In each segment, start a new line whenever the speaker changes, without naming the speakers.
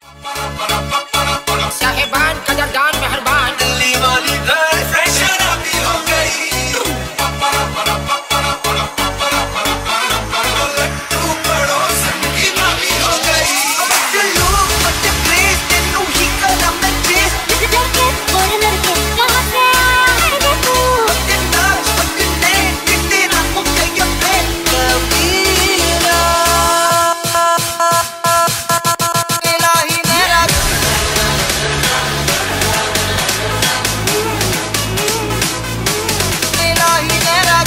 साहिबान कदरदान मेहरबान दिल्ली वाली गर्लफ्रेंड शराबी हो गई। तू पड़ोसन की भाभी हो गई। लोग मत प्लीज तेनू ही कदम में प्लीज
लड़के और लड़के कहाँ से आए तू
नाच पकड़ने तेरा मुझे ये प्रेम कबीरा इलाही मेरा इलाही मेरा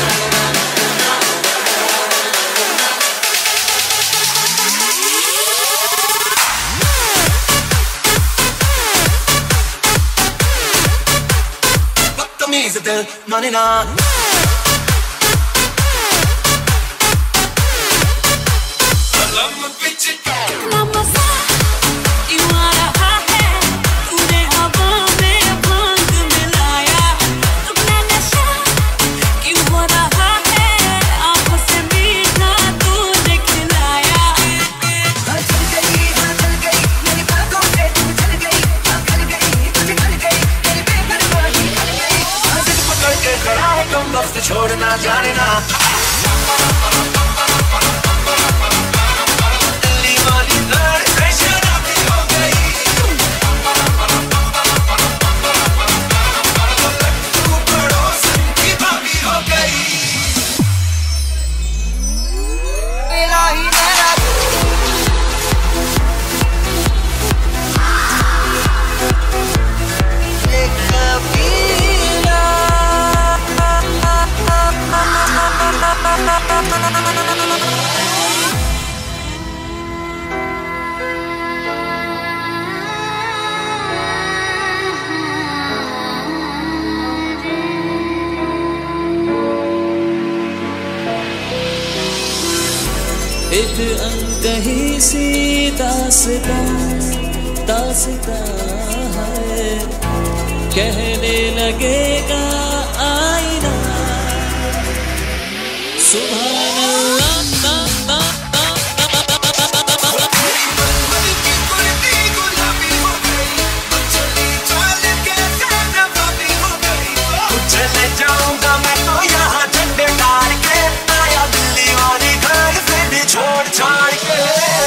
बदतमीज दिल माने ना कलम पिचका
नमसा क्यों आ रहा है तूने हवा में भांग मिलाया तुमने नशा क्यों हो रहा है आंखों से मीठा तूने खिलाया
चल गई मेरी बातों से तू चल गई कर गई तुझे कर गई तेरी बेपरवाही कर गई जिद पकड़ के खड़ा है तुम वक्त छोड़ना जाने ना दिल्ली वाली गर्लफ्रेंड शराबी हो गई। तू पड़ोसन की भाभी हो गई। इलाही मेरा एक कबीरा
एक अनकही सी दास्तां है कहने लगेगा आईना सुभान अल्लाह
चले जाऊंगा मैं तो यहाँ झंडे गाड़ के आया दिल्ली वाली गर्लफ्रेंड छोड़ छाड़ के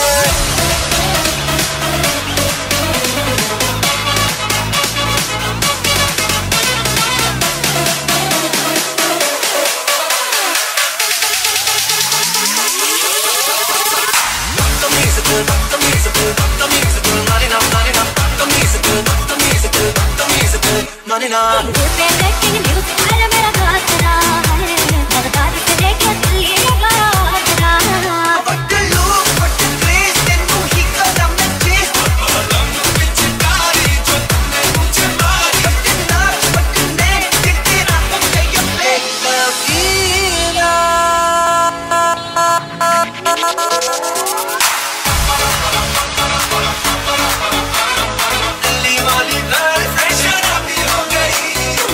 मानिना
पे लेकिन म्यूजिक वाला मेरा गाना है बगदाद से लेके दिल्ली लगा
लोग बट प्लीज तेनू ही कदम में प्लीज कलम पिचकारी जो तुमने मुझे मारी नाच पकड़ने तेरा मुझे ये प्रेम कबीरा दिल्ली वाली गर्लफ्रेंड शराबी हो गई।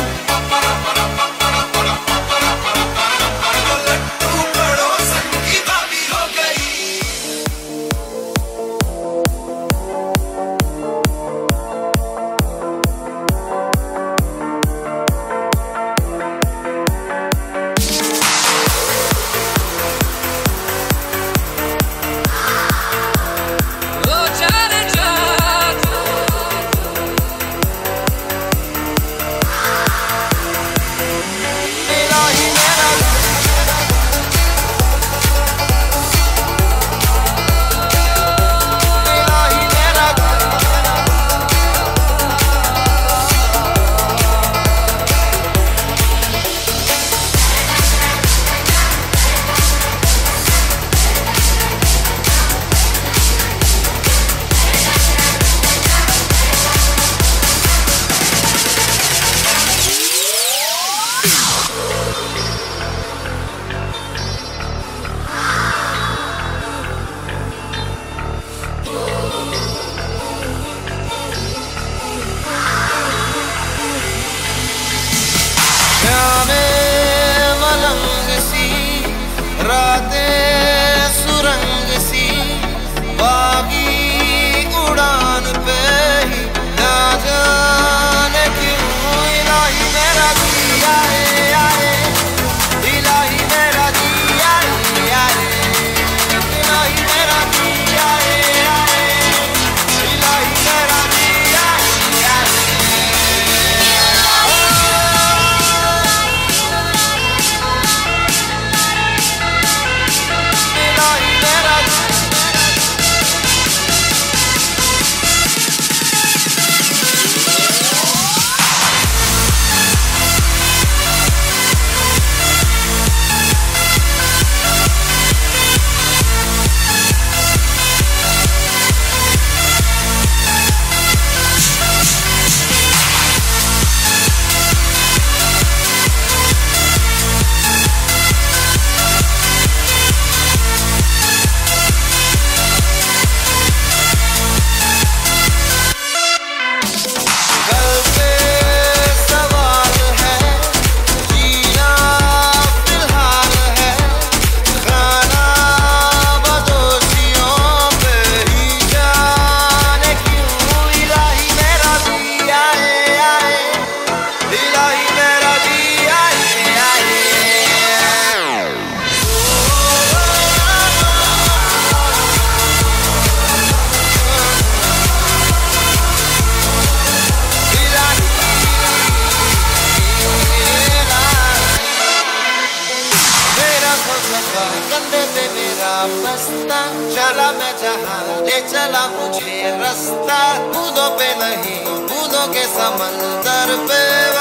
रास्ता चला मैं जहाँ ले चला मुझे रास्ता बूंदों पे नहीं बूंदों के समंदर पे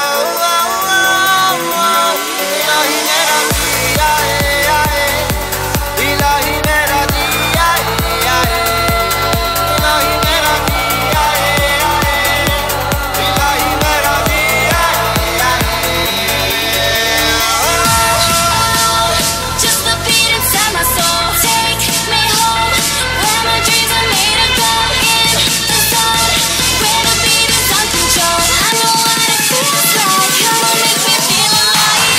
इलाही मेरा जी आए आए इलाही मेरा जी आए आए इलाही मेरा जी आए आए इलाही मेरा जी आए आए
Just the beat inside my soul. Take me home, where my dreams are made of gold. In the zone, where the beat is uncontrolled. I know what it feels like. Come on, make me feel alive.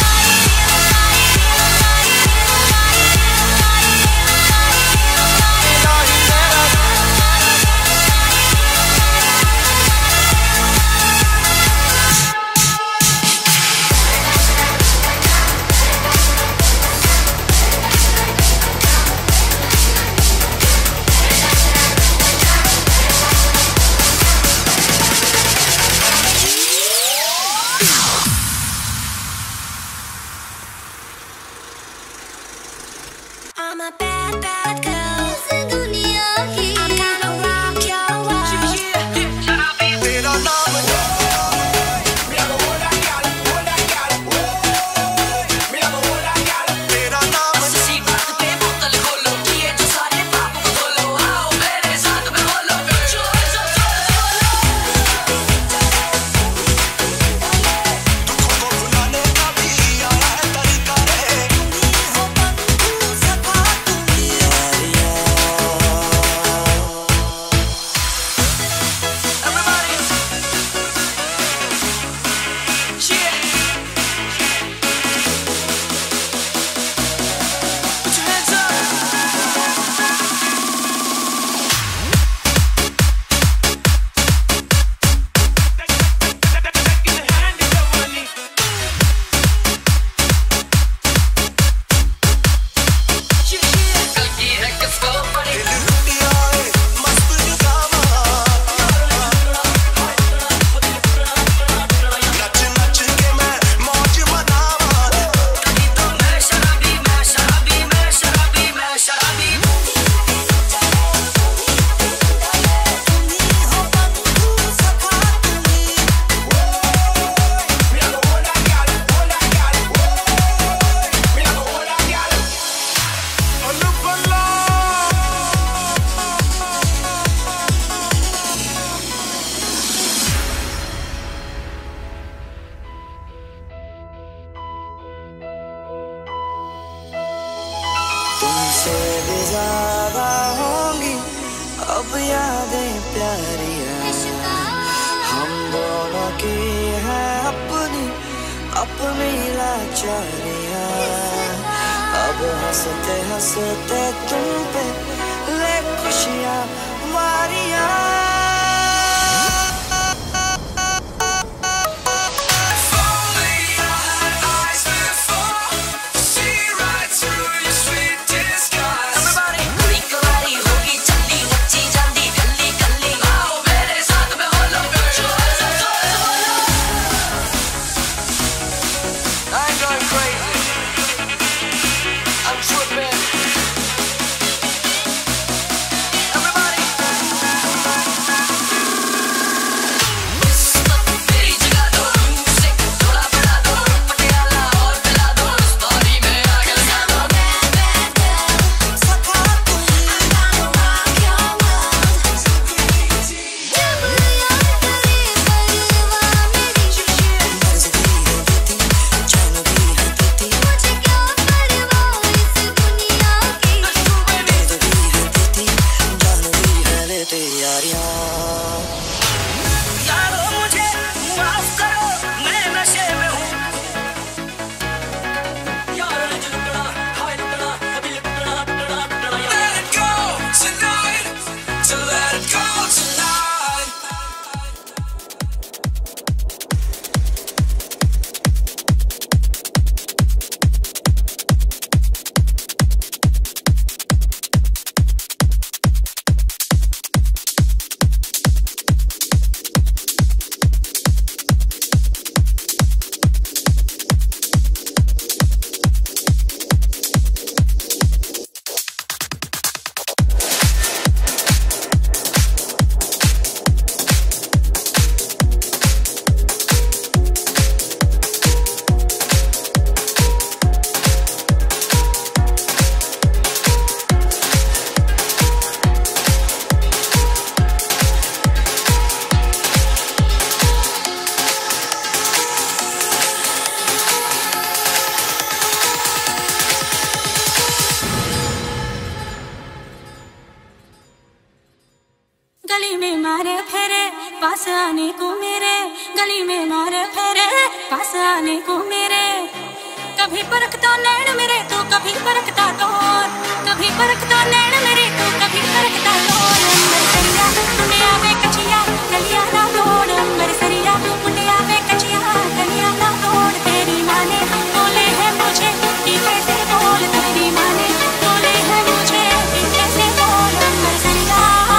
I'm a bad, bad girl. इस दुनिया की I'm gonna rock your world.
तेरा नाम तेरा नाम
Así back पे बोतल खोलो, किए जो सारे पाप को धोलो, आओ मेरे साथ में बोलो, जो
दुखों को भुलाने का भी आया है तरीका रे हो तू सखा तू यारिया
Everybody, yeah. Put your hands up. कल की है किसको पड़ी?
दिल लुटिया है मस्त जुगावा नच नच के मैं मौज मनावा
कभी तो मैं शराबी, मैं शराबी, मैं शराबी, मैं शराबी.
तुमसे भी ज्यादा होंगी अब यादें प्यारियां हम दोनों की है अपनी अपनी लाचारियां अब हंसते हंसते तुम पे ले खुशियां मारियां
Everybody, कोई कवारी होगी चली नच्ची जाती गली गली, आओ मेरे साथ में बोलो, जो
I'm going crazy. I'm tripping.
Everybody. गली में मारे फेरे पास आने को मेरे, गली में मारे फेरे पास आने को मेरे। कभी परखता नैन मेरे तो कभी परखता तोर, कभी परखता नैन मेरे तो कभी परखता तोर। अंबर सरिया मुंडिया वे कचिया गलिया ना तोड़, अंबर सरिया मुंडिया वे कचिया गलिया ना तोड़। तेरी माँ ने बोले है मुझे कि कैसे बोल, तेरी माँ ने बोले है मुझे कि कैसे बोल। अंबर सरिया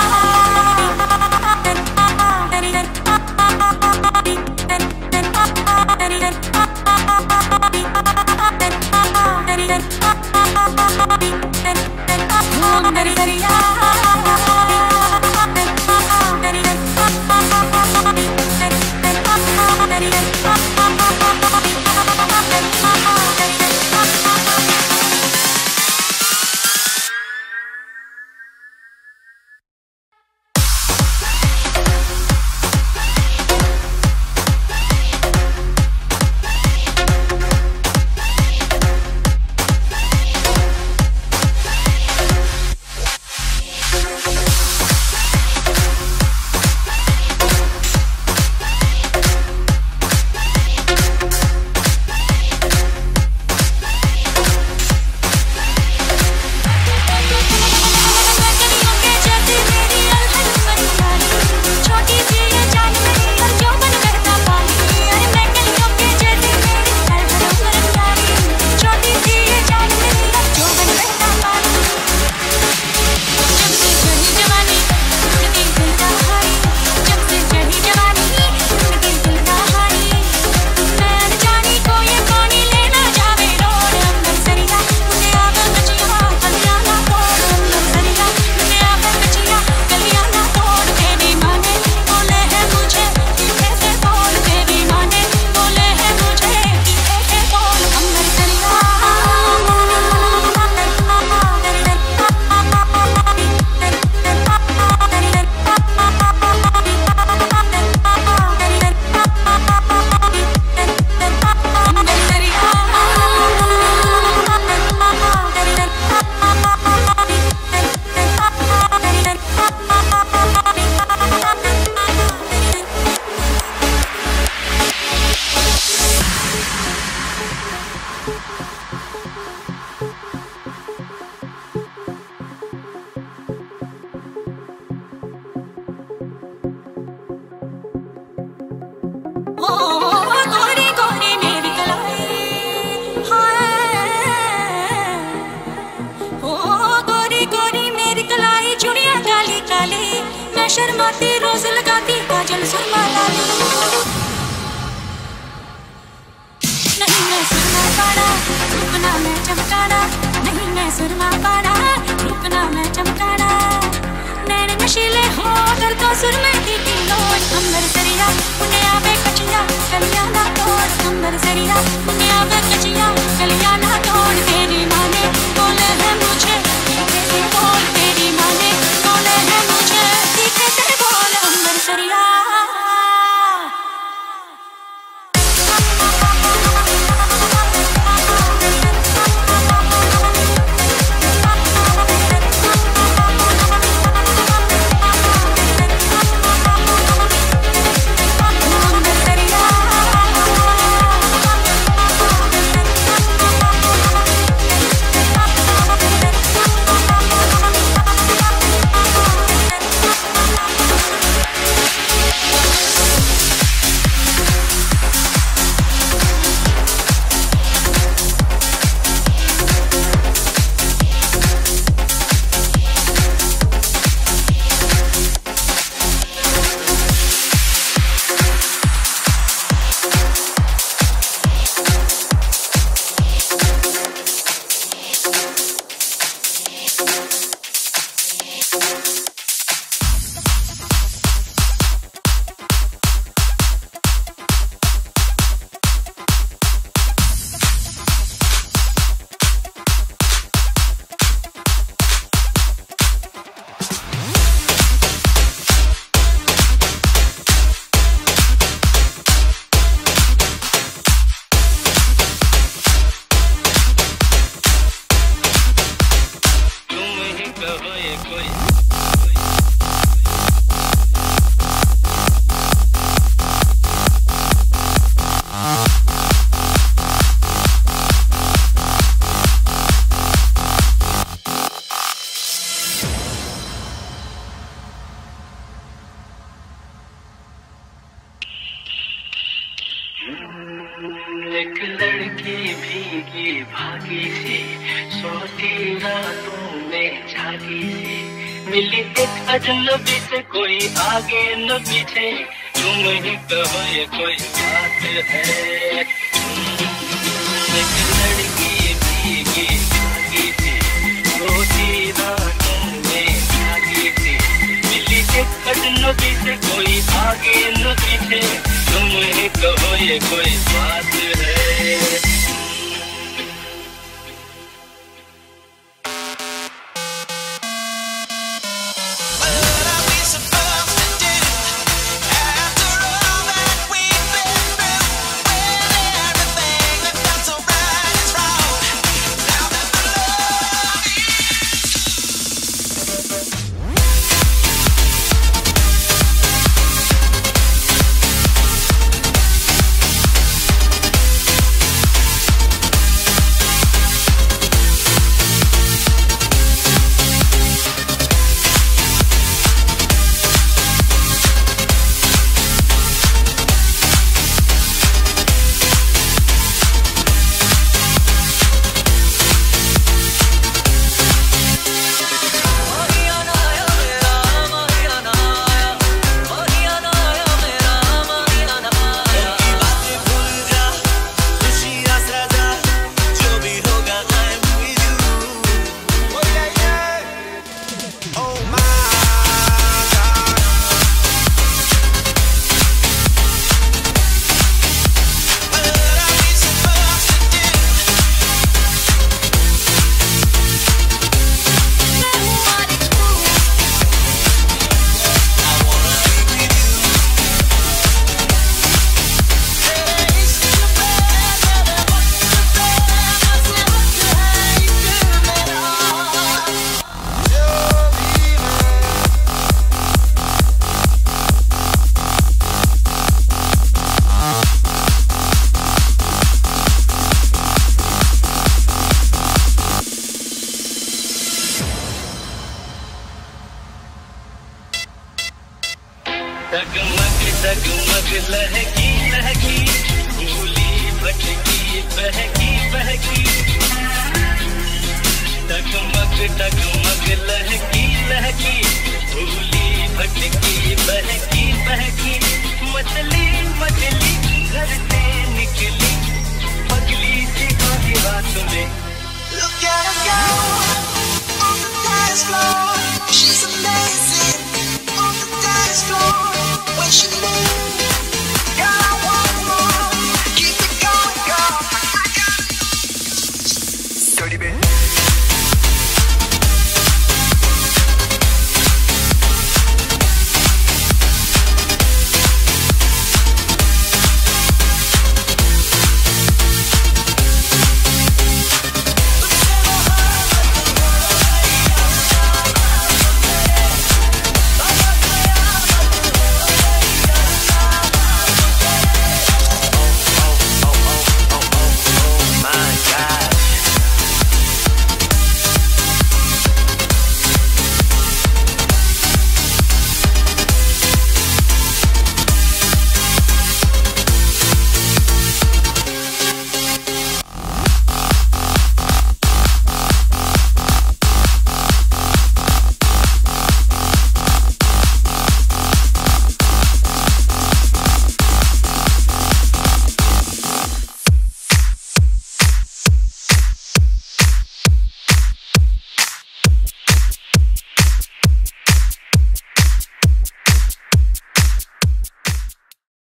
शर्माती रोज लगाती काजल सुरमा लाली। नहीं मैं सुरमा पाड़ा रुकना मैं चमकाना, नहीं मैं सुरमा पाड़ा रुकना मैं चमकाना। नैन नशीले हो कर तो सुरमे की लोट, अंबर सरिया उन्हें आवे कचिया कलिया ना तोड़, अंबर सरिया उन्हें आवे कचिया कलिया ना तोड़। तेरी माँ ने बोले है मुझे कैसे बोल, तेरी माँ ने बोले है मुझे कैसे बोल। अंबर सरिया
की भीगी भागी सी सोती रातों में जागी सी मिली एक अजनबी से कोई आगे न पीछे तुम ही कहो ये कोई बात है एक लड़की भीगी भागी सी सोती रातों में जागी सी मिली एक अजनबी से कोई आगे न पीछे तुम ही कहो ये कोई बात है डगमग डगमग लहकी लहकी भूली भटकी बहकी बहकी डगमग डगमग लहकी लहकी भूली भटकी बहकी बहकी मछली मछली घर से निकली पगली सी आधी रात में
Look at her go on the dance floor. She's